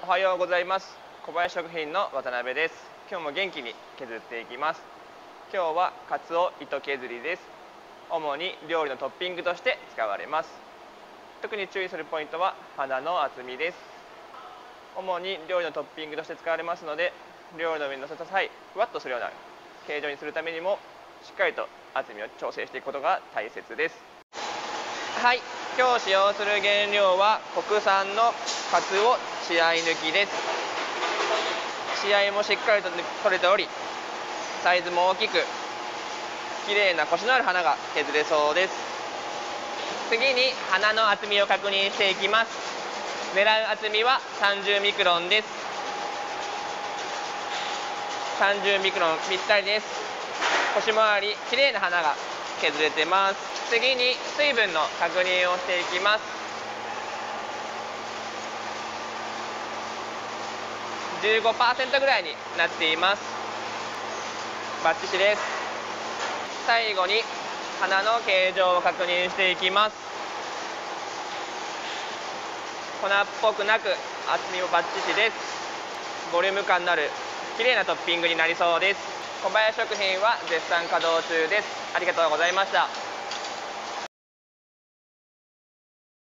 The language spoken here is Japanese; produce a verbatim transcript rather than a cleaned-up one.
おはようございます。小林食品の渡辺です。今日も元気に削っていきます。今日はカツオ糸削りです。主に料理のトッピングとして使われます。特に注意するポイントは花の厚みです。主に料理のトッピングとして使われますので、料理の上に乗せた際ふわっとするような形状にするためにもしっかりと厚みを調整していくことが大切です。はい、今日使用する原料は国産のカツオ血合い抜きです。血合いもしっかりと取れており、サイズも大きく綺麗なコシのある花が削れそうです。次に花の厚みを確認していきます。狙う厚みはさんじゅうミクロンです。さんじゅうミクロンぴったりです。コシもあり綺麗な花が削れてます。次に水分の確認をしていきます。じゅうごパーセント ぐらいになっています。バッチシです。最後に花の形状を確認していきます。粉っぽくなく厚みもバッチシです。ボリューム感のある綺麗なトッピングになりそうです。小林食品は絶賛稼働中です。ありがとうございました。